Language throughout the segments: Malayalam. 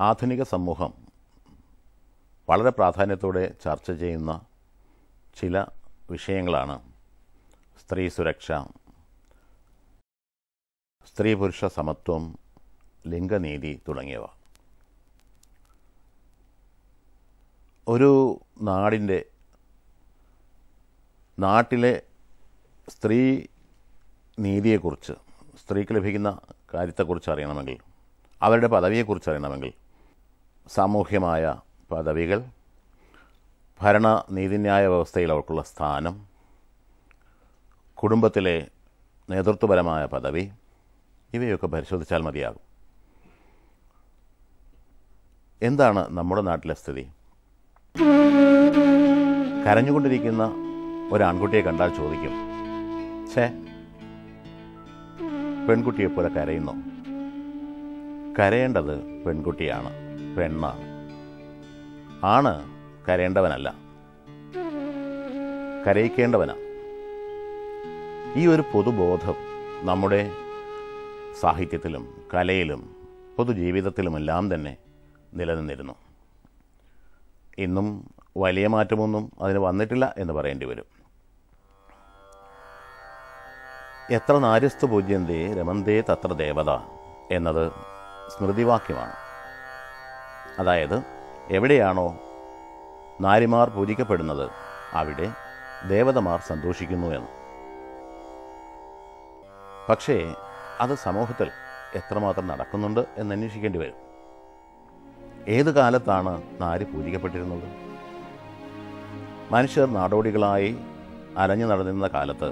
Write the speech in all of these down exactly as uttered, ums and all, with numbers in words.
ആധുനിക സമൂഹം വളരെ പ്രാധാന്യത്തോടെ ചർച്ച ചെയ്യുന്ന ചില വിഷയങ്ങളാണ് സ്ത്രീ സുരക്ഷ, സ്ത്രീ പുരുഷ സമത്വം, ലിംഗനീതി തുടങ്ങിയവ. ഒരു നാടിൻ്റെ നാട്ടിലെ സ്ത്രീ നീതിയെക്കുറിച്ച്, സ്ത്രീക്ക് ലഭിക്കുന്ന കാര്യത്തെക്കുറിച്ച് അറിയണമെങ്കിൽ, അവരുടെ പദവിയെക്കുറിച്ച് അറിയണമെങ്കിൽ സാമൂഹ്യമായ പദവികൾ, ഭരണ നീതിന്യായ വ്യവസ്ഥയിൽ അവർക്കുള്ള സ്ഥാനം, കുടുംബത്തിലെ നേതൃത്വപരമായ പദവി, ഇവയൊക്കെ പരിശോധിച്ചാൽ മതിയാകും. എന്താണ് നമ്മുടെ നാട്ടിലെ സ്ഥിതി? കരഞ്ഞുകൊണ്ടിരിക്കുന്ന ഒരാൺകുട്ടിയെ കണ്ടാൽ ചോദിക്കും, ഛേ, പെൺകുട്ടിയെപ്പോലെ കരയുന്നോ? കരയേണ്ടത് പെൺകുട്ടിയാണ്, പെണ്ണാണ്. ആണ് കരയേണ്ടവനല്ല, കരയിക്കേണ്ടവനാണ്. ഈ ഒരു പൊതുബോധം നമ്മുടെ സാഹിത്യത്തിലും കലയിലും പൊതുജീവിതത്തിലുമെല്ലാം തന്നെ നിലനിന്നിരുന്നു. ഇന്നും വലിയ മാറ്റമൊന്നും അതിന് വന്നിട്ടില്ല എന്ന് പറയേണ്ടി വരും. എത്ര നാര്യസ്തു പൂജ്യന്തേ രമന്തേ തത്ര ദേവത എന്നത് സ്മൃതിവാക്യമാണ്. അതായത്, എവിടെയാണോ നാരിമാർ പൂജിക്കപ്പെടുന്നത് അവിടെ ദേവതമാർ സന്തോഷിക്കുന്നു എന്ന്. പക്ഷേ അത് സമൂഹത്തിൽ എത്രമാത്രം നടക്കുന്നുണ്ട് എന്ന് അന്വേഷിക്കേണ്ടി വരും. ഏത് കാലത്താണ് നാരി പൂജിക്കപ്പെട്ടിരുന്നത്? മനുഷ്യർ നാടോടികളായി അലഞ്ഞു നടന്നിരുന്ന കാലത്ത്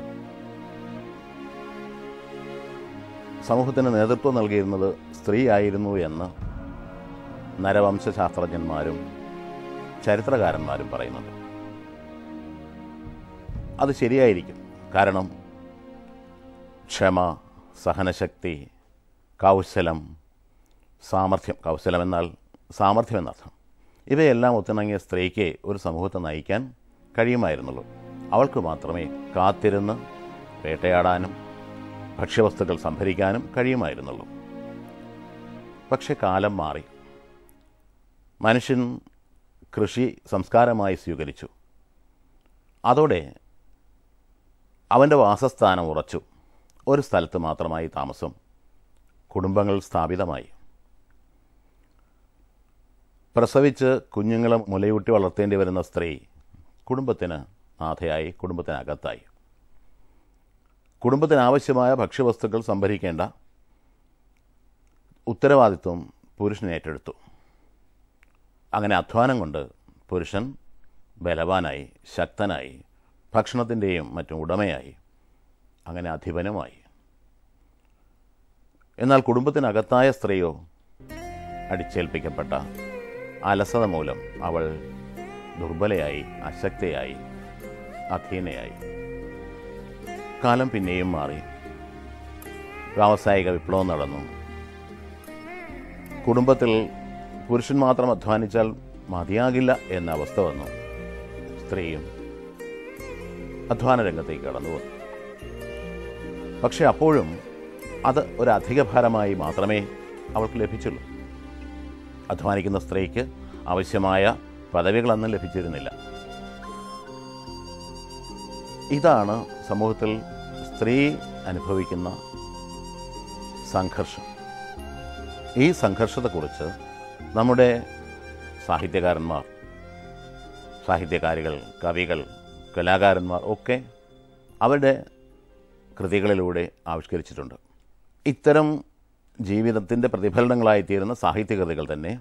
സമൂഹത്തിന് നേതൃത്വം നൽകിയിരുന്നത് സ്ത്രീ ആയിരുന്നു എന്ന് നരവംശാസ്ത്രജ്ഞന്മാരും ചരിത്രകാരന്മാരും പറയുന്നുണ്ട്. അത് ശരിയായിരിക്കും. കാരണം ക്ഷമ, സഹനശക്തി, കൗശലം, സാമർഥ്യം, കൗശലം എന്നാൽ സാമർഥ്യം എന്നർത്ഥം, ഇവയെല്ലാം ഒത്തിണങ്ങിയ സ്ത്രീക്ക് ഒരു സമൂഹത്തെ നയിക്കാൻ കഴിയുമായിരുന്നുള്ളൂ. അവൾക്ക് മാത്രമേ കാത്തിരുന്ന് വേട്ടയാടാനും ഭക്ഷ്യവസ്തുക്കൾ സംഭരിക്കാനും കഴിയുമായിരുന്നുള്ളൂ. പക്ഷെ കാലം മാറി. മനുഷ്യൻ കൃഷി സംസ്കാരമായി സ്വീകരിച്ചു. അതോടെ അവൻ്റെ വാസസ്ഥാനം ഉറച്ചു. ഒരു സ്ഥലത്ത് മാത്രമായി താമസം, കുടുംബങ്ങൾ സ്ഥാപിതമായി. പ്രസവിച്ച് കുഞ്ഞുങ്ങളെ മുലയൂട്ടി വളർത്തേണ്ടി വരുന്ന സ്ത്രീ കുടുംബത്തിന് നാഥയായി, കുടുംബത്തിനകത്തായി. കുടുംബത്തിനാവശ്യമായ ഭക്ഷ്യവസ്തുക്കൾ സംഭരിക്കേണ്ട ഉത്തരവാദിത്വം പുരുഷൻ ഏറ്റെടുത്തു. അങ്ങനെ അധ്വാനം കൊണ്ട് പുരുഷൻ ബലവാനായി, ശക്തനായി, ഭക്ഷണത്തിൻ്റെയും മറ്റും ഉടമയായി, അങ്ങനെ അധിപനുമായി. എന്നാൽ കുടുംബത്തിനകത്തായ സ്ത്രീയോ അടിച്ചേൽപ്പിക്കപ്പെട്ട അലസത മൂലം അവൾ ദുർബലയായി, അശക്തയായി, അധീനയായി. കാലം പിന്നെയും മാറി. വ്യാവസായിക വിപ്ലവം നടന്നു. കുടുംബത്തിൽ പുരുഷൻ മാത്രം അധ്വാനിച്ചാൽ മതിയാകില്ല എന്ന അവസ്ഥ വന്നു. സ്ത്രീയും അധ്വാന രംഗത്തേക്ക് കടന്നു വന്നു. പക്ഷെ അപ്പോഴും അത് ഒരു അധിക ഭാരമായി മാത്രമേ അവൾക്ക് ലഭിച്ചുള്ളൂ. അധ്വാനിക്കുന്ന സ്ത്രീക്ക് ആവശ്യമായ പദവികളൊന്നും ലഭിച്ചിരുന്നില്ല. ഇതാണ് സമൂഹത്തിൽ സ്ത്രീ അനുഭവിക്കുന്ന സംഘർഷം. ഈ സംഘർഷത്തെക്കുറിച്ച് നമ്മുടെ സാഹിത്യകാരന്മാർ, സാഹിത്യകാരികൾ, കവികൾ, കലാകാരന്മാർ ഒക്കെ അവരുടെ കൃതികളിലൂടെ ആവിഷ്കരിച്ചിട്ടുണ്ട്. ഇത്തരം ജീവിതത്തിൻ്റെ പ്രതിഫലനങ്ങളായിത്തീരുന്ന സാഹിത്യകൃതികൾ തന്നെ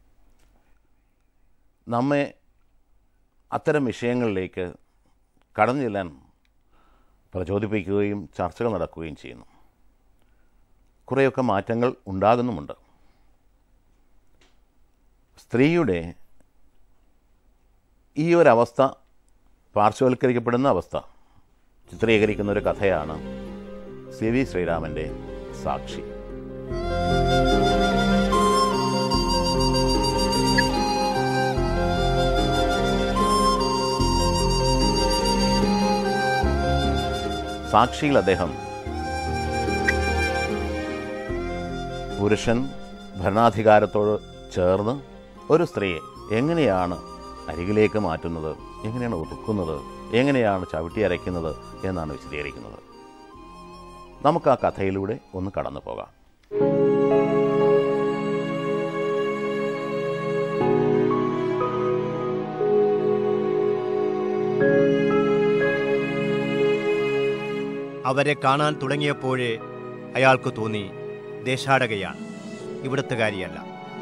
നമ്മെ അത്തരം വിഷയങ്ങളിലേക്ക് കടന്നു ചെല്ലാൻ പ്രചോദിപ്പിക്കുകയും ചർച്ചകൾ നടക്കുകയും ചെയ്യുന്നു. കുറേയൊക്കെ മാറ്റങ്ങൾ ഉണ്ടാകുന്നുമുണ്ട്. സ്ത്രീയുടെ ഈ ഒരവസ്ഥ, പാർശ്വവൽക്കരിക്കപ്പെടുന്ന അവസ്ഥ ചിത്രീകരിക്കുന്ന ഒരു കഥയാണ് സി വി ശ്രീരാമൻ്റെ സാക്ഷി. സാക്ഷിയിൽ അദ്ദേഹം പുരുഷൻ ഭരണാധികാരത്തോട് ചേർന്ന് ഒരു സ്ത്രീയെ എങ്ങനെയാണ് അരികിലേക്ക് മാറ്റുന്നത്, എങ്ങനെയാണ് ഒതുക്കുന്നത്, എങ്ങനെയാണ് ചവിട്ടി അരയ്ക്കുന്നത് എന്നാണ് വിശദീകരിക്കുന്നത്. നമുക്ക് ആ കഥയിലൂടെ ഒന്ന് കടന്നു പോകാം. അവരെ കാണാൻ തുടങ്ങിയപ്പോഴേ അയാൾക്ക് തോന്നി ദേശാടകയാണ്, ഇവിടുത്തുകാരിയല്ല.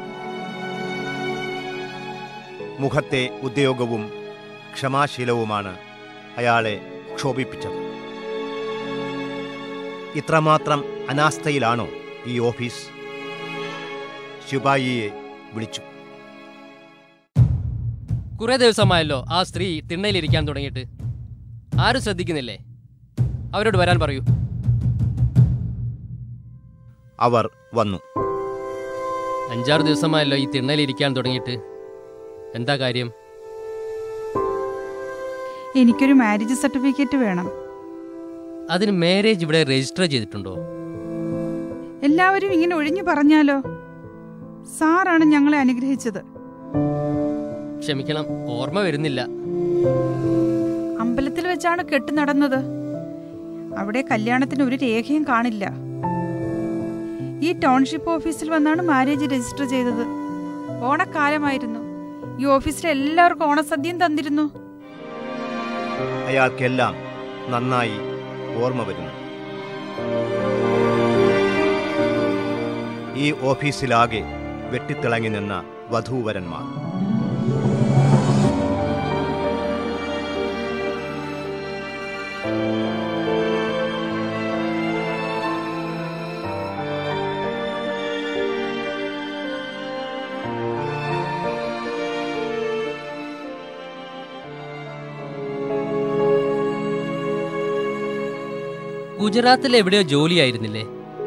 മുഖത്തെ ഉദ്യോഗവും ക്ഷമാശീലവുമാണ് അയാളെ ക്ഷോഭിപ്പിച്ചത്. ഇത്രമാത്രം അനാസ്ഥയിലാണോ ഈ ഓഫീസ്? ശുപായിയെ വിളിച്ചു. കുറെ ദിവസമായല്ലോ ആ സ്ത്രീ തിണ്ണയിലിരിക്കാൻ തുടങ്ങിയിട്ട്. ആരും ശ്രദ്ധിക്കുന്നില്ലേ? അവരോട് വരാൻ പറയൂ. അവർ വന്നു. അഞ്ചാറ് ദിവസമായല്ലോ ഈ തിണ്ണയിലിരിക്കാൻ തുടങ്ങിയിട്ട്. എന്താ കാര്യം? എനിക്കൊരു മാരേജ് സർട്ടിഫിക്കറ്റ് വേണം. അതിന് മാരേജ് ഇവിടെ രജിസ്റ്റർ ചെയ്തിട്ടുണ്ടോ? എല്ലാവരും ഇങ്ങനെ ഒഴിഞ്ഞു പറഞ്ഞാലോ? സാറാണ് ഞങ്ങളെ അനുഗ്രഹിച്ചത്. ക്ഷമിക്കണം, ഓർമ്മ വരുന്നില്ല. അമ്പലത്തിൽ വെച്ചാണ് കെട്ട് നടന്നത്. അവിടെ കല്യാണത്തിന് ഒരു രേഖയും കാണില്ല. ഈ ടൗൺഷിപ്പ് ഓഫീസിൽ വന്നാണ് മാരേജ് രജിസ്റ്റർ ചെയ്തത്. ഓണക്കാലമായിരുന്നു. ഈ ഓഫീസിലെ എല്ലാവർക്കും ഓണസദ്യയും തന്നിരുന്നു. അയാൾക്കെല്ലാം നന്നായി ഓർമ്മ വരുന്നു. ഈ ഓഫീസിലാകെ വെട്ടിത്തിളങ്ങി നിന്ന വധൂവരന്മാർ. ഗുജറാത്തിൽ എവിടെയോ ജോലിയായിരുന്നില്ലേ?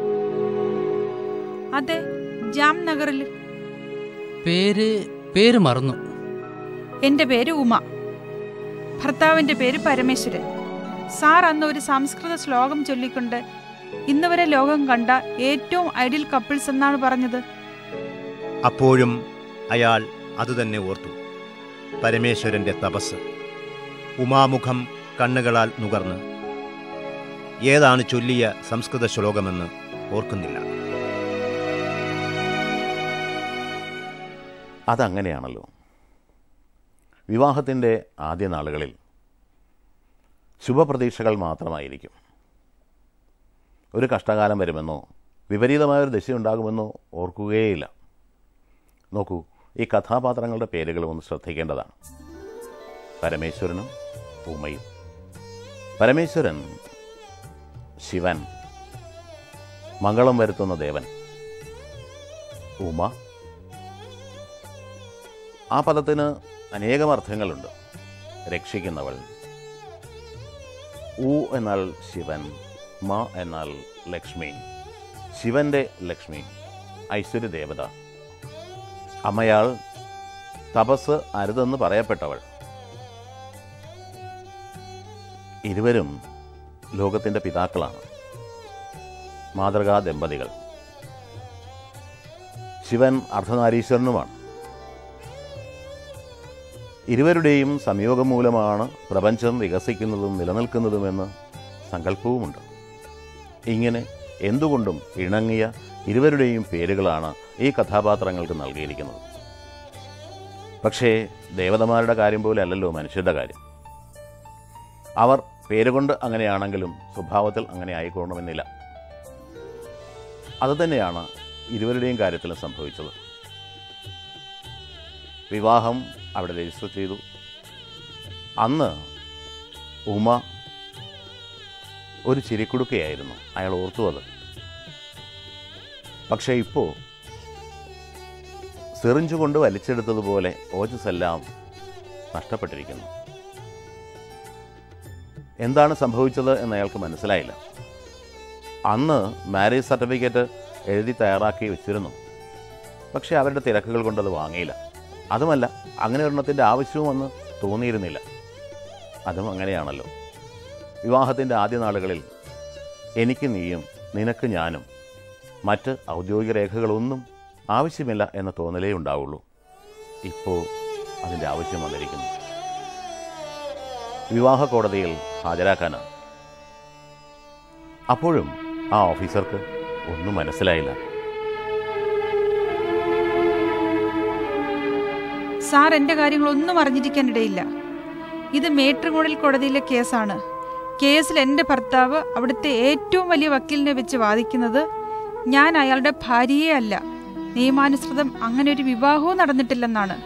അതെ, ജാംനഗറിൽ. പേര് പേര് മറന്നു. എന്റെ പേര് ഉമ, ഭർത്താവിന്റെ പേര് പരമേശ്വരൻ. സാർ അന്ന് ഒരു സംസ്കൃത ശ്ലോകം ചൊല്ലിക്കൊണ്ട് ഇന്നുവരെ ലോകം കണ്ട ഏറ്റവും ഐഡിയൽ കപ്പിൾസ് എന്നാണ് പറഞ്ഞത്. അപ്പോഴും അയാൾ അതുതന്നെ ഓർത്തു. പരമേശ്വരന്റെ തപസ്. ഉമാമുഖം കണ്ണുകളാൽ നുകർന്ന്. ഏതാണ് ചൊല്ലിയ സംസ്കൃത ശ്ലോകമെന്ന് ഓർക്കുന്നില്ല. അതങ്ങനെയാണല്ലോ. വിവാഹത്തിൻ്റെ ആദ്യ നാളുകളിൽ ശുഭപ്രതീക്ഷകൾ മാത്രമായിരിക്കും. ഒരു കഷ്ടകാലം വരുമെന്നോ വിപരീതമായൊരു ദശയുണ്ടാകുമെന്നോ ഓർക്കുകയേയില്ല. നോക്കൂ, ഈ കഥാപാത്രങ്ങളുടെ പേരുകൾ ഒന്ന് ശ്രദ്ധിക്കേണ്ടതാണ്. പരമേശ്വരനും ഉമയും. പരമേശ്വരൻ ശിവൻ, മംഗളം വരുത്തുന്ന ദേവൻ. ഉമ, ആ പദത്തിന് അനേകം അർത്ഥങ്ങളുണ്ട്. രക്ഷിക്കുന്നവൾ. ഉ എന്നാൽ ശിവൻ, മ എന്നാൽ ലക്ഷ്മി. ശിവന്റെ ലക്ഷ്മി, ഐശ്വര്യദേവത. അമ്മയാൾ തപസ് അരുതെന്ന് പറയപ്പെട്ടവൾ. ഇരുവരും ലോകത്തിൻ്റെ പിതാക്കളാണ്, മാതൃകാ ദമ്പതികൾ. ശിവൻ അർദ്ധനാരീശ്വരനുമാണ്. ഇരുവരുടെയും സംയോഗം മൂലമാണ് പ്രപഞ്ചം വികസിക്കുന്നതും നിലനിൽക്കുന്നതുമെന്ന് സങ്കല്പവുമുണ്ട്. ഇങ്ങനെ എന്തുകൊണ്ടും ഇണങ്ങിയ ഇരുവരുടെയും പേരുകളാണ് ഈ കഥാപാത്രങ്ങൾക്ക് നൽകിയിരിക്കുന്നത്. പക്ഷേ ദേവതമാരുടെ കാര്യം പോലെ അല്ലല്ലോ മനുഷ്യരുടെ കാര്യം. അവർ പേരുകൊണ്ട് അങ്ങനെയാണെങ്കിലും സ്വഭാവത്തിൽ അങ്ങനെ ആയിക്കൊള്ളണമെന്നില്ല. അതുതന്നെയാണ് ഇരുവരുടെയും കാര്യത്തിലും സംഭവിച്ചത്. വിവാഹം അവിടെ രജിസ്റ്റർ ചെയ്തു. അന്ന് ഉമ ഒരു ചിരിക്കുടുക്കയായിരുന്നു. അയാൾ ഓർത്തു അത്. പക്ഷേ ഇപ്പോൾ സിറിഞ്ചുകൊണ്ട് വലിച്ചെടുത്തതുപോലെ ഓജസ്സെല്ലാം നഷ്ടപ്പെട്ടിരിക്കുന്നു. എന്താണ് സംഭവിച്ചത് എന്ന് അയാൾക്ക് മനസ്സിലായില്ല. അന്ന് മാരേജ് സർട്ടിഫിക്കറ്റ് എഴുതി തയ്യാറാക്കി വെച്ചിരുന്നു. പക്ഷേ അവരുടെ തിരക്കുകൾ കൊണ്ടത് വാങ്ങിയില്ല. അതുമല്ല, അങ്ങനെ ഒരെണ്ണത്തിൻ്റെ ആവശ്യവും അന്ന് തോന്നിയിരുന്നില്ല. അതും അങ്ങനെയാണല്ലോ. വിവാഹത്തിൻ്റെ ആദ്യ നാളുകളിൽ എനിക്ക് നീയും നിനക്ക് ഞാനും മറ്റ് ഔദ്യോഗിക രേഖകളൊന്നും ആവശ്യമില്ല എന്ന തോന്നലേ ഉണ്ടാവുള്ളൂ. ഇപ്പോൾ അതിൻ്റെ ആവശ്യം വന്നിരിക്കുന്നു. വിവാഹ കോടതിയിൽ ഹാജരാക്കാനാണ്. അപ്പോഴും ആ ഓഫീസർക്ക് ഒന്നും മനസ്സിലായില്ല. സാർ എൻ്റെ കാര്യങ്ങളൊന്നും അറിഞ്ഞിരിക്കാനിടയില്ല. ഇത് മേട്രിമോണിയൽ കോടതിയിലെ കേസാണ്. കേസിൽ എൻ്റെ ഭർത്താവ് അവിടുത്തെ ഏറ്റവും വലിയ വക്കീലിനെ വെച്ച് വാദിക്കുന്നത് ഞാൻ അയാളുടെ ഭാര്യയെ അല്ല, നിയമാനുസൃതം അങ്ങനെ ഒരു വിവാഹവും നടന്നിട്ടില്ലെന്നാണ്.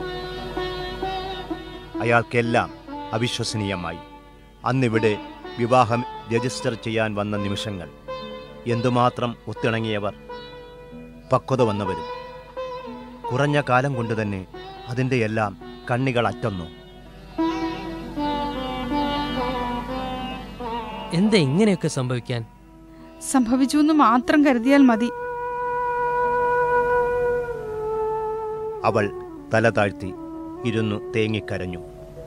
അയാൾക്കെല്ലാം അവിശ്വസനീയമായി. അന്നിവിടെ വിവാഹം രജിസ്റ്റർ ചെയ്യാൻ വന്ന നിമിഷങ്ങൾ എന്തുമാത്രം ഒത്തിണങ്ങിയവർ, പക്വത വന്നവരും. കുറഞ്ഞ കാലം കൊണ്ട് തന്നെ അതിൻ്റെ എല്ലാം കണ്ണികൾ അറ്റന്നു. എന്താ ഇങ്ങനെയൊക്കെ സംഭവിക്കാൻ? സംഭവിച്ചു എന്ന് മാത്രം കരുതിയാൽ മതി. അവൾ തല താഴ്ത്തി ഇരുന്നു തേങ്ങിക്കരഞ്ഞു.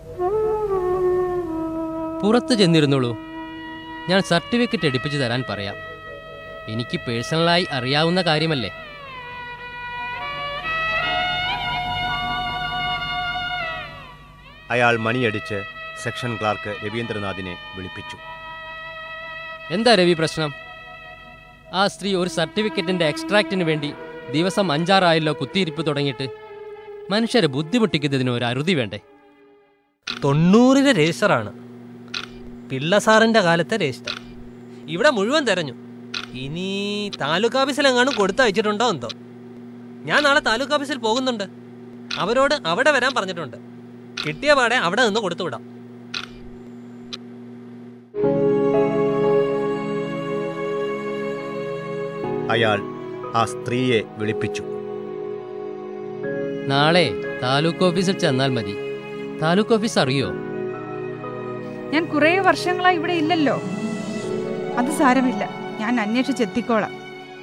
പുറത്ത് ചെന്നിരുന്നുള്ളൂ. ഞാൻ സർട്ടിഫിക്കറ്റ് എടുപ്പിച്ചു തരാൻ പറയാം. എനിക്ക് പേഴ്സണലായി അറിയാവുന്ന കാര്യമല്ലേ. അയാൾ മണിയടിച്ച് സെക്ഷൻ ക്ലാർക്ക് രവീന്ദ്രനാഥിനെ വിളിപ്പിച്ചു. എന്താ രവി പ്രശ്നം? ആ സ്ത്രീ ഒരു സർട്ടിഫിക്കറ്റിന്റെ എക്സ്ട്രാക്റ്റിന് വേണ്ടി ദിവസം അഞ്ചാറായല്ലോ കുത്തിയിരിപ്പ് തുടങ്ങിയിട്ട്. മനുഷ്യരെ ബുദ്ധിമുട്ടിക്കുന്നതിന് ഒരു അറുതി വേണ്ടേ? തൊണ്ണൂറിലെ രജിസ്റ്ററാണ്, പിള്ള സാറിൻ്റെ കാലത്തെ രജിസ്റ്റർ. ഇവിടെ മുഴുവൻ തെരഞ്ഞു. ഇനി താലൂക്ക് ഓഫീസിലെങ്ങാനും കൊടുത്തയച്ചിട്ടുണ്ടോ എന്തോ. ഞാൻ നാളെ താലൂക്ക് ഓഫീസിൽ പോകുന്നുണ്ട്. അവരോട് അവിടെ വരാൻ പറഞ്ഞിട്ടുണ്ട്. കിട്ടിയ പാടെ അവിടെ നിന്ന് കൊടുത്തുവിടാം. അയാൾ ആ സ്ത്രീയെ വിളിപ്പിച്ചു. നാളെ താലൂക്ക് ഓഫീസിൽ ചെന്നാൽ മതി. താലൂക്ക് ഓഫീസ് അറിയോ? ഞാൻ കുറേ വർഷങ്ങളായി ഇവിടെ ഇല്ലല്ലോ. അത് സാരമില്ല, ഞാൻ അന്വേഷിച്ചെത്തിക്കോളാം.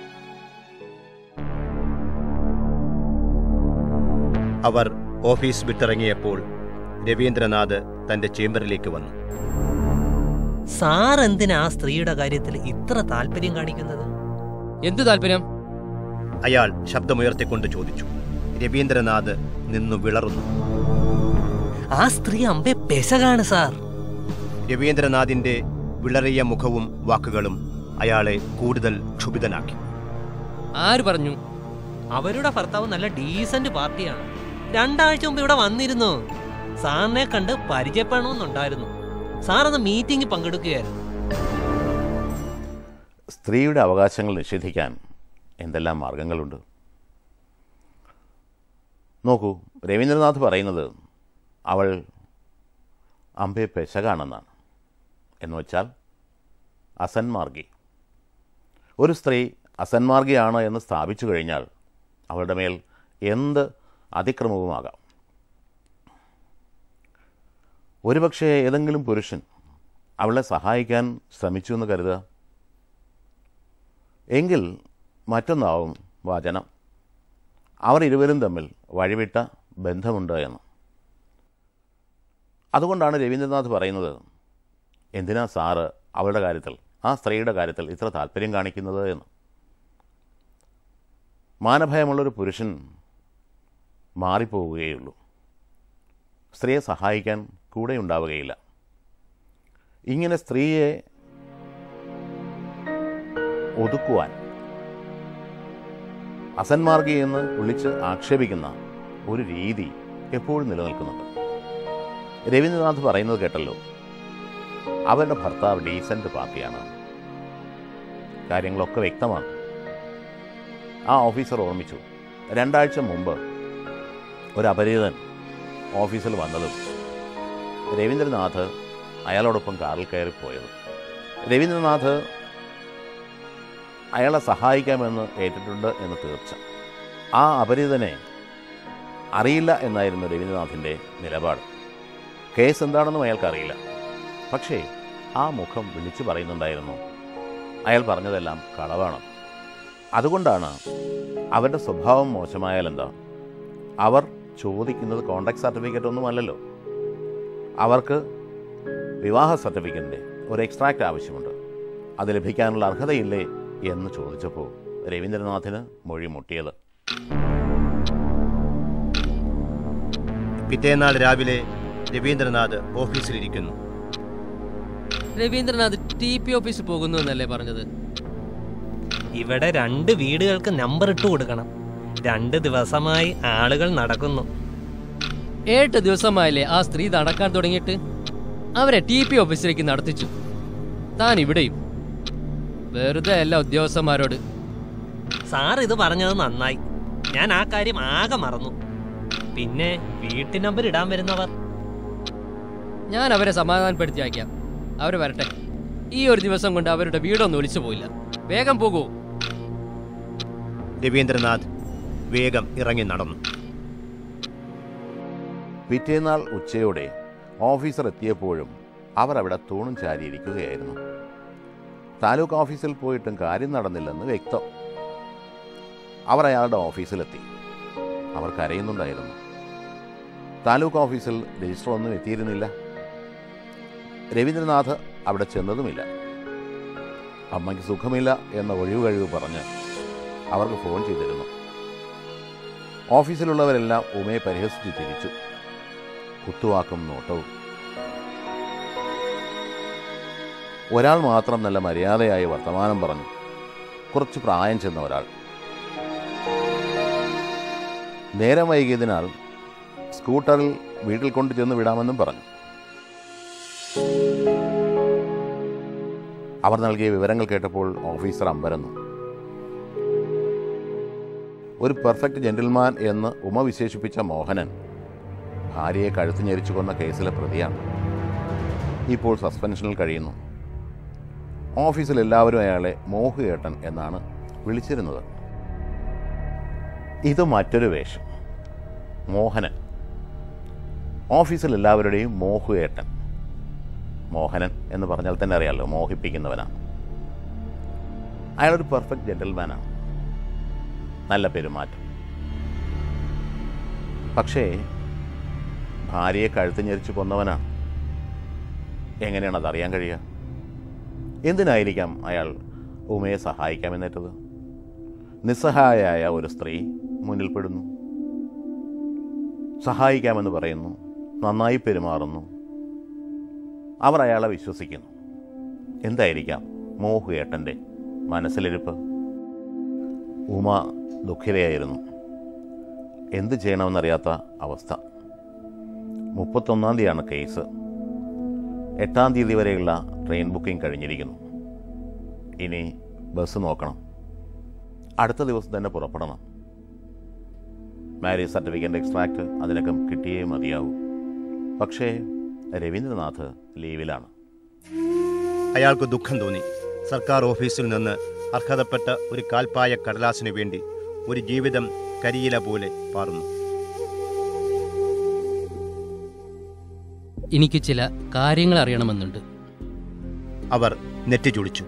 അവർ ഓഫീസ് വിട്ടിറങ്ങിയപ്പോൾ രവീന്ദ്രനാഥ് തന്റെ ചേംബറിലേക്ക് വന്നു. സാർ എന്തിനാ ആ സ്ത്രീയുടെ കാര്യത്തിൽ ഇത്ര താല്പര്യം കാണിക്കുന്നത്? എന്തു താല്പര്യം? അയാൾ ശബ്ദമുയർത്തിക്കൊണ്ട് ചോദിച്ചു. രവീന്ദ്രനാഥ് നിന്നു വിളറുന്നു. ആ സ്ത്രീ അമ്പെ പെശകാണ് സാർ. രവീന്ദ്രനാഥിന്റെ വിളറിയ മുഖവും വാക്കുകളും അയാളെ കൂടുതൽ ക്ഷുഭിതനാക്കി. ആര് പറഞ്ഞു? അവരുടെ ഭർത്താവ് നല്ല ഡീസന്റ് പാർട്ടിയാണ്. രണ്ടാഴ്ച മുമ്പ് ഇവിടെ വന്നിരുന്നു. സാറിനെ കണ്ട് പരിചയപ്പെടണമെന്നുണ്ടായിരുന്നു. സാറന്ന് മീറ്റിംഗിൽ പങ്കെടുക്കുകയായിരുന്നു. സ്ത്രീയുടെ അവകാശങ്ങൾ നിഷേധിക്കാൻ എന്തെല്ലാം മാർഗങ്ങളുണ്ട്. നോക്കൂ, രവീന്ദ്രനാഥ് പറയുന്നത് അവൾ അമ്പെ പെശകാണെന്നാണ്. എന്ന് വച്ചാൽ അസന്മാർഗി. ഒരു സ്ത്രീ അസന്മാർഗിയാണ് എന്ന് സ്ഥാപിച്ചു കഴിഞ്ഞാൽ അവളുടെ മേൽ എന്ത് അതിക്രമവുമാകാം. ഒരുപക്ഷെ ഏതെങ്കിലും പുരുഷൻ അവളെ സഹായിക്കാൻ ശ്രമിച്ചു എന്ന് കരുതുക. എങ്കിൽ മറ്റൊന്നാവും വചനം. അവർ ഇരുവരും തമ്മിൽ വഴിവിട്ട ബന്ധമുണ്ട് എന്ന്. അതുകൊണ്ടാണ് രവീന്ദ്രനാഥ് പറയുന്നത്, എന്തിനാ സാറ് അവളുടെ കാര്യത്തിൽ, ആ സ്ത്രീയുടെ കാര്യത്തിൽ ഇത്ര താല്പര്യം കാണിക്കുന്നത് എന്ന്. മാനഭയമുള്ളൊരു പുരുഷൻ മാറിപ്പോവുകയുള്ളൂ. സ്ത്രീയെ സഹായിക്കാൻ കൂടെ ഉണ്ടാവുകയില്ല. ഇങ്ങനെ സ്ത്രീയെ ഒതുക്കുവാൻ അസന്മാർഗി എന്ന് വിളിച്ച് ആക്ഷേപിക്കുന്ന ഒരു രീതി എപ്പോഴും നിലനിൽക്കുന്നുണ്ട്. രവീന്ദ്രനാഥ് പറയുന്നത് കേട്ടല്ലോ, അവരുടെ ഭർത്താവ് ഡീസൻ്റ് പാർട്ടിയാണ്. കാര്യങ്ങളൊക്കെ വ്യക്തമാണ്. ആ ഓഫീസർ ഓർമ്മിച്ചു, രണ്ടാഴ്ച മുമ്പ് ഒരു അപരിചിതൻ ഓഫീസിൽ വന്നതും രവീന്ദ്രനാഥ് അയാളോടൊപ്പം കാറിൽ കയറിപ്പോയതും. രവീന്ദ്രനാഥ് അയാളെ സഹായിക്കാമെന്ന് ഏറ്റിട്ടുണ്ട് എന്ന് തീർച്ച. ആ അപരിചിതനെ അറിയില്ല എന്നായിരുന്നു രവീന്ദ്രനാഥിൻ്റെ നിലപാട്. കേസ് എന്താണെന്നും അയാൾക്കറിയില്ല. പക്ഷേ ആ മുഖം വിളിച്ചു പറയുന്നുണ്ടായിരുന്നു അയാൾ പറഞ്ഞതെല്ലാം കളവാണ്. അതുകൊണ്ടാണ് അവരുടെ സ്വഭാവം മോശമായാലെന്താ, അവർ ചോദിക്കുന്നത് കോൺട്രാക്ട് സർട്ടിഫിക്കറ്റ് ഒന്നുമല്ലല്ലോ. അവർക്ക് വിവാഹ സർട്ടിഫിക്കറ്റിൻ്റെ ഒരു എക്സ്ട്രാക്റ്റ് ആവശ്യമുണ്ട്. അത് ലഭിക്കാനുള്ള അർഹതയില്ലേ എന്ന് ചോദിച്ചപ്പോൾ രവീന്ദ്രനാഥിന് മൊഴി മുട്ടിയത്. പിറ്റേന്നാൾ രാവിലെ രവീന്ദ്രനാഥ് ഓഫീസിലിരിക്കുന്നു. രവീന്ദ്രനാഥ് ടി പി ഓഫീസിൽ പോകുന്നു എന്നല്ലേ പറഞ്ഞത്? ഇവിടെ രണ്ട് വീടുകൾക്ക് നമ്പർ ഇട്ട് കൊടുക്കണം. രണ്ട് ദിവസമായി ആളുകൾ നടക്കുന്നു. ഏട്ട് ദിവസമായില്ലേ ആ സ്ത്രീ നടക്കാൻ തുടങ്ങിയിട്ട്? അവരെ ടി പി ഓഫീസിലേക്ക് നടത്തിച്ചു. താൻ ഇവിടെയും വെറുതെ അല്ല ഉദ്യോഗസ്ഥന്മാരോട്. സാർ ഇത് പറഞ്ഞത് നന്നായി. ഞാൻ ആ കാര്യം ആകെ മറന്നു. പിന്നെ വീട്ടു നമ്പർ ഇടാൻ വരുന്നവർ? ഞാൻ അവരെ സമാധാനപ്പെടുത്തി അയക്കാം. അവർ വരട്ടെ. ഈ ഒരു ദിവസം കൊണ്ട് അവരുടെ വീടൊന്നും ഒലിച്ചു പോയില്ല. വേഗം പോകൂ. രവീന്ദ്രനാഥ് വേഗം ഇറങ്ങി നടന്നു. പിറ്റേന്നാൾ ഉച്ചയോടെ ഓഫീസർ എത്തിയപ്പോഴും അവർ അവിടെ തൂണും ചാരിയിരിക്കുകയായിരുന്നു. താലൂക്ക് ഓഫീസിൽ പോയിട്ടും കാര്യം നടന്നില്ലെന്ന് വ്യക്തം. അവർ അയാളുടെ ഓഫീസിലെത്തി. അവർ കരയുന്നുണ്ടായിരുന്നു. താലൂക്ക് ഓഫീസിൽ രജിസ്റ്റർ ഒന്നും എത്തിയിരുന്നില്ല. രവീന്ദ്രനാഥ് അവിടെ ചെന്നതുമില്ല. അമ്മയ്ക്ക് സുഖമില്ല എന്ന ഒഴിവ് കഴിവ് പറഞ്ഞ് അവർക്ക് ഫോൺ ചെയ്തിരുന്നു. ഓഫീസിലുള്ളവരെല്ലാം ഉമയെ പരിഹസിച്ച് ചിരിച്ചു. കുത്തുവാക്കും നോട്ടവും. ഒരാൾ മാത്രം നല്ല മര്യാദയായി വർത്തമാനം പറഞ്ഞു. കുറച്ച് പ്രായം ചെന്ന ഒരാൾ. നേരം വൈകിയതിനാൽ സ്കൂട്ടറിൽ വീട്ടിൽ കൊണ്ടു ചെന്ന് വിടാമെന്നും പറഞ്ഞു. അവർ നൽകിയ വിവരങ്ങൾ കേട്ടപ്പോൾ ഓഫീസർ അമ്പരന്നു. ഒരു പെർഫെക്റ്റ് ജെന്റിൽമാൻ എന്ന് ഉമ വിശേഷിപ്പിച്ച മോഹനൻ ഭാര്യയെ കഴുത്ത് ഞെരിച്ചു കൊന്ന കേസിലെ പ്രതിയാണ്. ഇപ്പോൾ സസ്പെൻഷനിൽ കഴിയുന്നു. ഓഫീസിൽ എല്ലാവരും അയാളെ മോഹുയേട്ടൻ എന്നാണ് വിളിച്ചിരുന്നത്. ഇത് മറ്റൊരു വേഷം. മോഹനൻ. ഓഫീസിൽ എല്ലാവരുടെയും മോഹുയേട്ടൻ. മോഹനൻ എന്ന് പറഞ്ഞാൽ തന്നെ അറിയാമല്ലോ, മോഹിപ്പിക്കുന്നവനാണ്. അയാളൊരു പെർഫെക്റ്റ് ജെന്റിൽമാനാണ്. നല്ല പെരുമാറ്റം. പക്ഷേ ഭാര്യയെ കഴുത്ത് ഞെരിച്ചു കൊന്നവനാണ്. എങ്ങനെയാണ് അതറിയാൻ കഴിയുക? എന്തിനായിരിക്കാം അയാൾ ഉമയെ സഹായിക്കാമെന്നേറ്റത്? നിസ്സഹായയായ ഒരു സ്ത്രീ മുന്നിൽപ്പെടുന്നു. സഹായിക്കാമെന്ന് പറയുന്നു. നന്നായി പെരുമാറുന്നു. അവർ അയാളെ വിശ്വസിക്കുന്നു. എന്തായിരിക്കാം മോഹുയേട്ടൻ്റെ മനസ്സിലിരിപ്പ്? ഉമ ദുഃഖിതയായിരുന്നു. എന്ത് ചെയ്യണമെന്നറിയാത്ത അവസ്ഥ. മുപ്പത്തൊന്നാം തീയതിയാണ് കേസ്. എട്ടാം തീയതി വരെയുള്ള ട്രെയിൻ ബുക്കിംഗ് കഴിഞ്ഞിരിക്കുന്നു. ഇനി ബസ് നോക്കണം. അടുത്ത ദിവസം തന്നെ പുറപ്പെടണം. മാരേജ് സർട്ടിഫിക്കറ്റ് എക്സ്ട്രാക്ട് അതിനൊക്കെ കിട്ടിയേ മതിയാവൂ. പക്ഷേ രവീന്ദ്രനാഥ് ലീവിലാണ്. അയാൾക്ക് ദുഃഖം തോന്നി. സർക്കാർ ഓഫീസിൽ നിന്ന് അർഹതപ്പെട്ട ഒരു കാൽപ്പായ കടലാസിനു വേണ്ടി ഒരു ജീവിതം കരിയില പോലെ പാറുന്നു. എനിക്ക് ചില കാര്യങ്ങൾ അറിയണമെന്നുണ്ട്. അവർ നെറ്റി ചുളിച്ചു.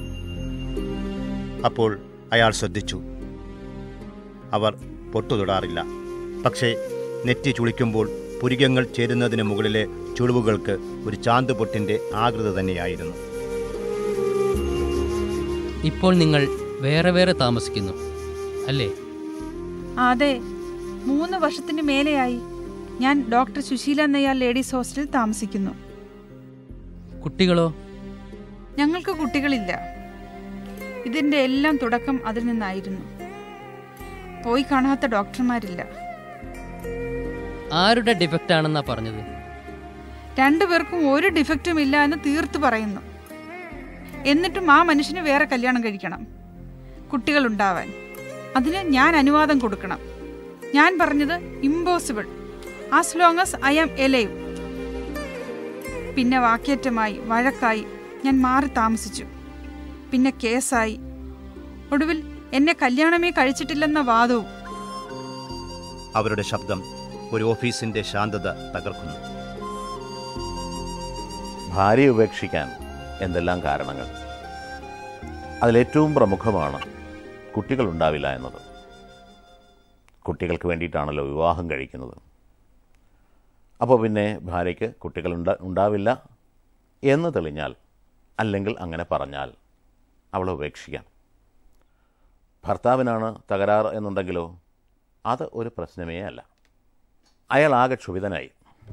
അപ്പോൾ അയാൾ ശ്രദ്ധിച്ചു. അവർ പൊട്ടു തൊടാറില്ല. പക്ഷേ നെറ്റി ചുളിക്കുമ്പോൾ പുരികങ്ങൾ ചേരുന്നതിന് മുകളിലെ ചുളിവുകൾക്ക് ഒരു ചാന്തുപൊട്ടിൻ്റെ ആകൃതി തന്നെയായിരുന്നു. ഇപ്പോൾ നിങ്ങൾ വേറെ വേറെ താമസിക്കുന്നു അല്ലേ? അതെ, മൂന്ന് വർഷത്തിന് മേലെയായി ഞാൻ ഡോക്ടർ സുശീല നയ്യാർ ലേഡീസ് ഹോസ്റ്റലിൽ താമസിക്കുന്നു. കുട്ടികളോ? ഞങ്ങൾക്ക് കുട്ടികളില്ല. ഇതിൻ്റെ എല്ലാം തുടക്കം അതിൽ നിന്നായിരുന്നു. പോയി കാണാത്ത ഡോക്ടർമാരില്ല. ആരുടെ ഡിഫക്റ്റ് ആണെന്നാ പറഞ്ഞത്? രണ്ടുപേർക്കും ഒരു ഡിഫക്റ്റും ഇല്ല എന്ന് തീർത്തു പറയുന്നു. എന്നിട്ടും ആ മനുഷ്യന് വേറെ കല്യാണം കഴിക്കണം, കുട്ടികളുണ്ടാവാൻ. അതിന് ഞാൻ അനുവാദം കൊടുക്കണം. ഞാൻ പറഞ്ഞത് impossible as long as I am alive. പിന്നെ വാക്കേറ്റമായി, വഴക്കായി ഞാൻ മാറി താമസിച്ചു. പിന്നെ കേസായി. ഒടുവിൽ എന്നെ കല്യാണമേ കഴിച്ചിട്ടില്ലെന്ന വാദവും. അവരുടെ ശബ്ദം ഒരു ഓഫീസിന്റെ ശാന്തത തകർക്കുന്നു. ഭാര്യയെ ഉപേക്ഷിക്കാൻ എന്തെല്ലാം കാരണങ്ങൾ. അതിലേറ്റവും പ്രമുഖമാണ് കുട്ടികളുണ്ടാവില്ല എന്നത്. കുട്ടികൾക്ക് വേണ്ടിയിട്ടാണല്ലോ വിവാഹം കഴിക്കുന്നത്. അപ്പോൾ പിന്നെ ഭാര്യയ്ക്ക് കുട്ടികൾ ഉണ്ടാ ഉണ്ടാവില്ല എന്ന് തെളിഞ്ഞാൽ, അല്ലെങ്കിൽ അങ്ങനെ പറഞ്ഞാൽ അവളെ ഉപേക്ഷിക്കാം. ഭർത്താവിനാണ് തകരാറ് എന്നുണ്ടെങ്കിലോ അത് ഒരു പ്രശ്നമേ അല്ല. അയാൾ ആകെ ക്ഷുഭിതനായി.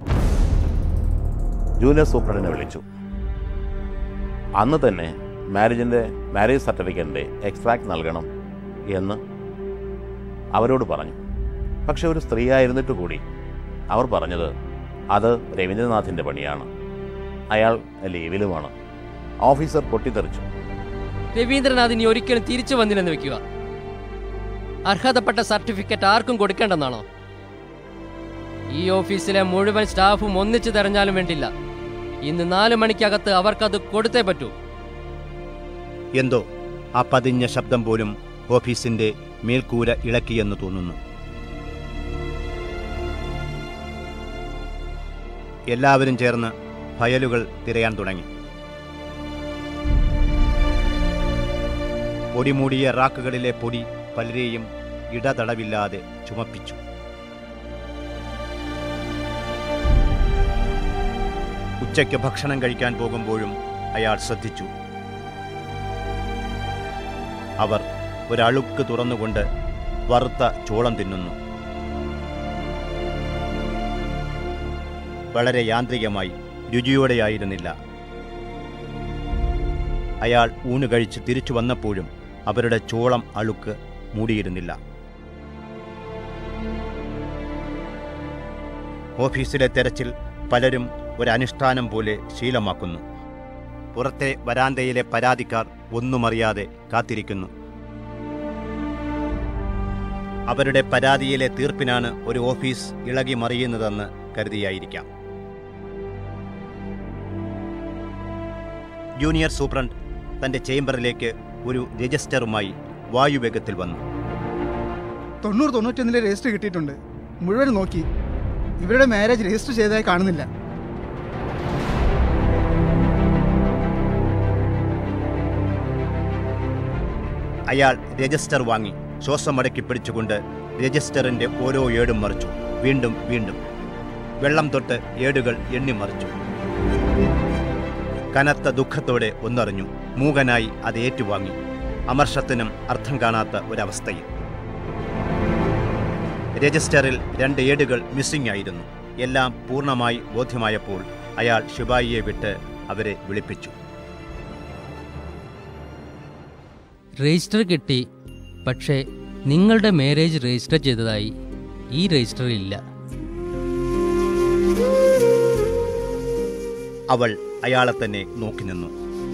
ജൂനിയർ സൂപ്രണ്ടിനെ വിളിച്ചു. അന്ന് തന്നെ മാരേജിൻ്റെ മാരേജ് സർട്ടിഫിക്കറ്റിൻ്റെ എക്സ്ട്രാക്ട് നൽകണം എന്ന് അവരോട് പറഞ്ഞു. പക്ഷെ ഒരു സ്ത്രീയായിരുന്നിട്ട് കൂടി അവർ പറഞ്ഞത് അത് രവീന്ദ്രനാഥിൻ്റെ പണിയാണ്, അയാൾ ലീവിലുമാണ്. ഓഫീസർ പൊട്ടിത്തെറിച്ചു. രവീന്ദ്രനാഥ് ഇനി ഒരിക്കലും തിരിച്ചു വന്നില്ലെന്ന് വെക്കുക. അർഹതപ്പെട്ട സർട്ടിഫിക്കറ്റ് ആർക്കും കൊടുക്കേണ്ടെന്നാണോ? ഈ ഓഫീസിലെ മുഴുവൻ സ്റ്റാഫും ഒന്നിച്ചു തെരഞ്ഞാലും വേണ്ടില്ല, ഇന്ന് നാല് മണിക്കകത്ത് അവർക്കത് കൊടുത്തേ പറ്റൂ. എന്തോ ആ പതിഞ്ഞ ശബ്ദം പോലും ഓഫീസിന്റെ മേൽക്കൂര ഇളക്കിയെന്ന് തോന്നുന്നു. എല്ലാവരും ചേർന്ന് ഫയലുകൾ തിരയാൻ തുടങ്ങി. പൊടിമൂടിയ റാക്കുകളിലെ പൊടി പലരെയും ഇടതടവില്ലാതെ ചുമപ്പിച്ചു. ഉച്ചയ്ക്ക് ഭക്ഷണം കഴിക്കാൻ പോകുമ്പോഴും അയാൾ ശ്രദ്ധിച്ചു. അവർ ഒരളുക്ക് തുറന്നുകൊണ്ട് വറുത്ത ചോളം തിന്നുന്നു. വളരെ യാന്ത്രികമായി, രുചിയോടെയായിരുന്നില്ല. അയാൾ ഊണ് കഴിച്ച് തിരിച്ചു വന്നപ്പോഴും അവരുടെ ചോളം അളുക്ക് മൂടിയിരുന്നില്ല. ഓഫീസിലെ തെരച്ചിൽ പലരും ഒരനുഷ്ഠാനം പോലെ ശീലമാക്കുന്നു. പുറത്തെ വരാന്തയിലെ പരാതിക്കാർ ഒന്നുമറിയാതെ കാത്തിരിക്കുന്നു. അവരുടെ പരാതിയിലെ തീർപ്പിനാണ് ഒരു ഓഫീസ് ഇളകി മറിയുന്നതെന്ന് കരുതിയായിരിക്കാം. ജൂനിയർ സൂപ്രണ്ട് തന്റെ ചേംബറിലേക്ക് ഒരു രജിസ്റ്ററുമായി വായുവേഗത്തിൽ വന്നു. തൊണ്ണൂറ് തൊണ്ണൂറ്റൊന്നിലെ രജിസ്റ്റർ കിട്ടിയിട്ടുണ്ട്. മുഴുവൻ നോക്കി. ഇവരുടെ മാരേജ് രജിസ്റ്റർ ചെയ്തതായി കാണുന്നില്ല. അയാൾ രജിസ്റ്റർ വാങ്ങി ശ്വാസം അടക്കി പിടിച്ചുകൊണ്ട് രജിസ്റ്ററിന്റെ ഓരോ ഏടും മറിച്ചു. വീണ്ടും വീണ്ടും വെള്ളം തൊട്ട് ഏടുകൾ എണ്ണിമറിച്ചു. കനത്ത ദുഃഖത്തോടെ ഒന്നറിഞ്ഞു. മൂകനായി അത് ഏറ്റുവാങ്ങി. അമർഷത്തിനും അർത്ഥം കാണാത്ത ഒരവസ്ഥയിൽ. രജിസ്റ്ററിൽ രണ്ട് ഏടുകൾ മിസ്സിംഗ് ആയിരുന്നു. എല്ലാം പൂർണ്ണമായി ബോധ്യമായപ്പോൾ അയാൾ ശുഭായിയെ വിട്ട് അവരെ വിളിപ്പിച്ചു. രജിസ്റ്റർ കിട്ടി, പക്ഷേ നിങ്ങളുടെ മാരേജ് രജിസ്റ്റർ ചെയ്തതായി ഈ രജിസ്റ്ററിൽ ഇല്ല. അവൾ അയാളെ തന്നെ നോക്കി നിന്നു.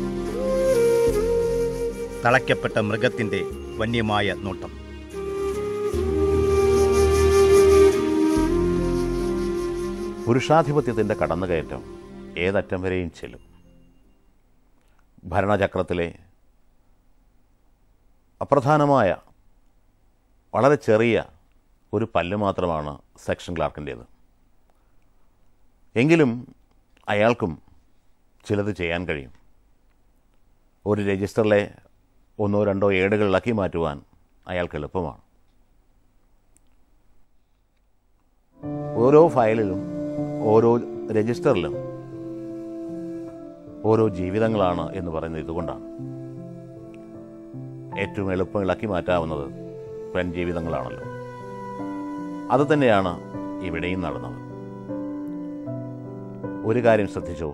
തളയ്ക്കപ്പെട്ട മൃഗത്തിന്റെ വന്യമായ നോട്ടം. പുരുഷാധിപത്യത്തിൻ്റെ കടന്നുകയറ്റം ഏതറ്റം വരെയും ചെല്ലും. ഭരണചക്രത്തിലെ അപ്രധാനമായ വളരെ ചെറിയ ഒരു പല്ല് മാത്രമാണ് സെക്ഷൻ ക്ലാർക്കിൻ്റേത്. എങ്കിലും അയാൾക്കും ചിലത് ചെയ്യാൻ കഴിയും. ഒരു രജിസ്റ്ററിലെ ഒന്നോ രണ്ടോ ഏടുകൾ ഇളക്കി മാറ്റുവാൻ അയാൾക്ക് എളുപ്പമാണ്. ഓരോ ഫയലിലും ഓരോ രജിസ്റ്ററിലും ഓരോ ജീവിതങ്ങളാണ് എന്ന് പറയുന്നത് ഇതുകൊണ്ടാണ്. ഏറ്റവും എളുപ്പം ഇളക്കി മാറ്റാവുന്നത് പെൺ ജീവിതങ്ങളാണല്ലോ. അതുതന്നെയാണ് ഇവിടെയും നടന്നത്. ഒരു കാര്യം ശ്രദ്ധിച്ചോ,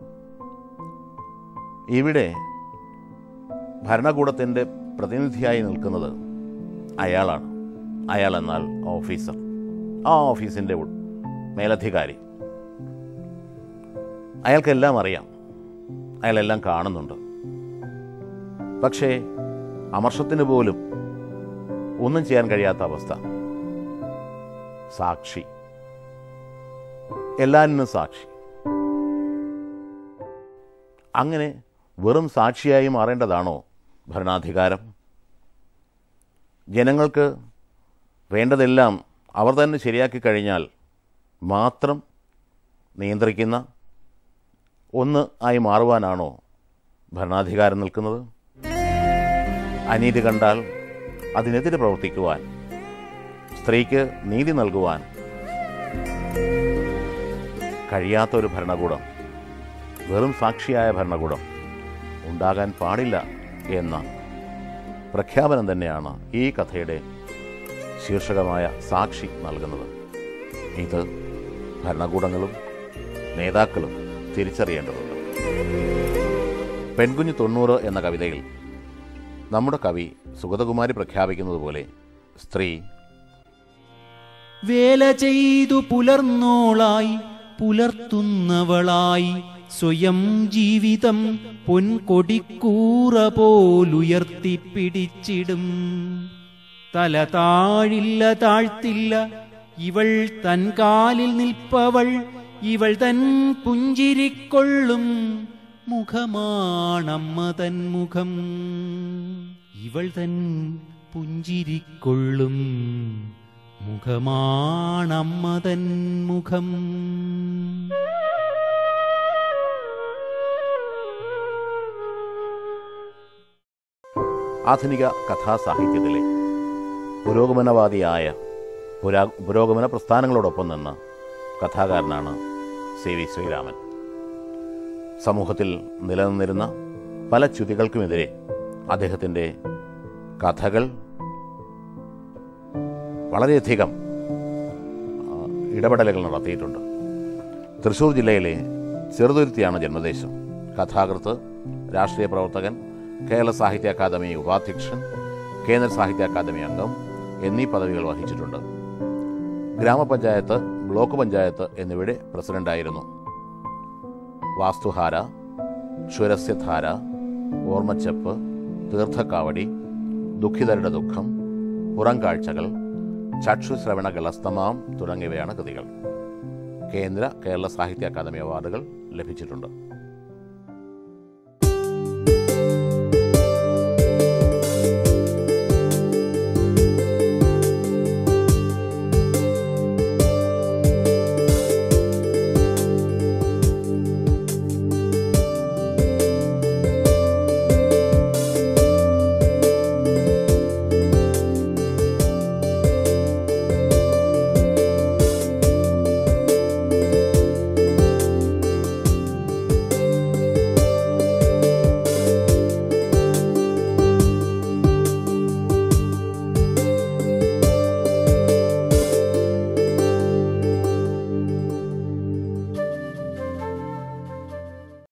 ഇവിടെ ഭരണകൂടത്തിൻ്റെ പ്രതിനിധിയായി നിൽക്കുന്നത് അയാളാണ്. അയാൾ എന്നാൽ ഓഫീസർ, ആ ഓഫീസിൻ്റെ മേലധികാരി. അയാൾക്കെല്ലാം അറിയാം, അയാളെല്ലാം കാണുന്നുണ്ട്. പക്ഷേ അമർഷത്തിന് പോലും ഒന്നും ചെയ്യാൻ കഴിയാത്ത അവസ്ഥ. സാക്ഷി, എല്ലാറ്റിനും സാക്ഷി. അങ്ങനെ വെറും സാക്ഷിയായി മാറേണ്ടതാണോ ഭരണാധികാരം? ജനങ്ങൾക്ക് വേണ്ടതെല്ലാം അവർ തന്നെ ശരിയാക്കി കഴിഞ്ഞാൽ മാത്രം നിയന്ത്രിക്കുന്ന ഒന്ന് ആയി മാറുവാനാണോ ഭരണാധികാരം നിൽക്കുന്നത്? അനീതി കണ്ടാൽ അതിനെതിരെ പ്രവർത്തിക്കുവാൻ, സ്ത്രീക്ക് നീതി നൽകുവാൻ കഴിയാത്തൊരു ഭരണകൂടം, വെറും സാക്ഷിയായ ഭരണകൂടം ഉണ്ടാകാൻ പാടില്ല എന്ന പ്രഖ്യാപനം തന്നെയാണ് ഈ കഥയുടെ ശീർഷകമായ സാക്ഷി നൽകുന്നത്. ഇത് ഭരണകൂടങ്ങളും നേതാക്കളും തിരിച്ചറിയേണ്ടതുണ്ട്. പെൺകുഞ്ഞ് തൊണ്ണൂറ് എന്ന കവിതയിൽ നമ്മുടെ കവി സുഗതകുമാരി പ്രഖ്യാപിക്കുന്നത് പോലെ സ്ത്രീ വേല ചെയ്തു പുലർന്നോളായി പുലർത്തുന്നവളായി സ്വയം ജീവിതം പൊൻകൊടിക്കൂറ പോലുയർത്തിപ്പിടിച്ചിടും. തല താഴില്ല താഴ്ത്തില്ല ഇവൾ തൻ കാലിൽ നിൽപ്പവൾ, ഇവൾ തൻ പുഞ്ചിരിക്കൊള്ളും മുഖമാണമ്മ തൻ മുഖം, ഇവൾ തൻ പുഞ്ചിരിക്കൊള്ളും മുഖമാണമ്മ തൻ മുഖം. ആധുനിക കഥാസാഹിത്യത്തിലെ പുരോഗമനവാദിയായ പുരാ പുരോഗമന പ്രസ്ഥാനങ്ങളോടൊപ്പം നിന്ന് കഥാകാരനാണ് സി വി ശ്രീരാമൻ. സമൂഹത്തിൽ നിലനിന്നിരുന്ന പല ച്യുതികൾക്കുമെതിരെ അദ്ദേഹത്തിൻ്റെ കഥകൾ വളരെയധികം ഇടപെടലുകൾ നടത്തിയിട്ടുണ്ട്. തൃശ്ശൂർ ജില്ലയിലെ ചെറുതുരുത്തിയാണ് ജന്മദേശം. കഥാകൃത്ത്, രാഷ്ട്രീയ പ്രവർത്തകൻ, കേരള സാഹിത്യ അക്കാദമി ഉപാധ്യക്ഷൻ, കേന്ദ്ര സാഹിത്യ അക്കാദമി അംഗം എന്നീ പദവികൾ വഹിച്ചിട്ടുണ്ട്. ഗ്രാമപഞ്ചായത്ത്, ബ്ലോക്ക് പഞ്ചായത്ത് എന്നിവയുടെ പ്രസിഡന്റായിരുന്നു. വാസ്തുഹാര, ക്ഷുരസ്യധാര, ഓർമ്മച്ചെപ്പ്, തീർത്ഥക്കാവടി, ദുഃഖിതരുടെ ദുഃഖം, പുറംകാഴ്ചകൾ, ചക്ഷുശ്രവണ ഗളസ്തമാം തുടങ്ങിയവയാണ് കൃതികൾ. കേന്ദ്ര കേരള സാഹിത്യ അക്കാദമി അവാർഡുകൾ ലഭിച്ചിട്ടുണ്ട്.